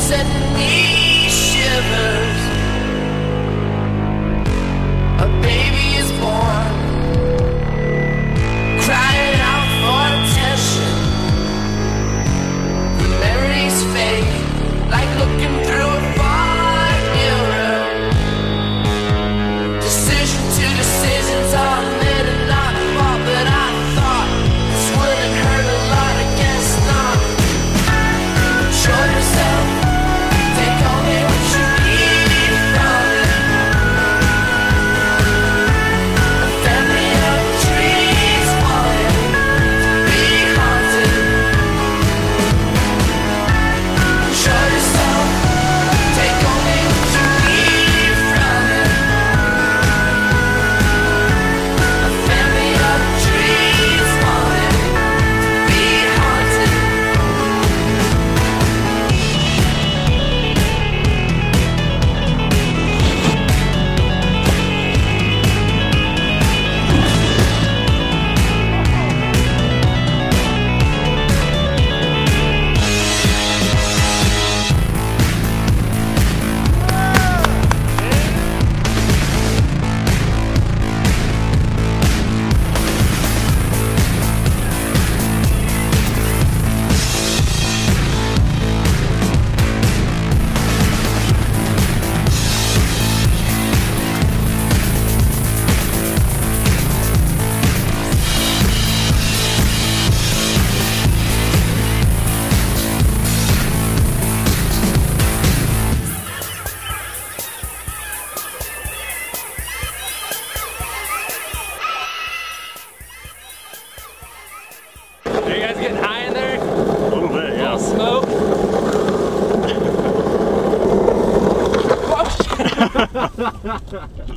sending me shivers. A baby is born, crying out for attention. The memories fade, like looking through a fog mirror. Decision to decisions are made and not fought, but I thought this wouldn't hurt a lot. I guess not. Control yourself, take only what you need from it. A family of trees falling to be haunted. Control yourself, take only what you need from it. A family of trees falling to be haunted. Are you guys getting high in there? A little bit, yeah. Smoke? Oh, shit.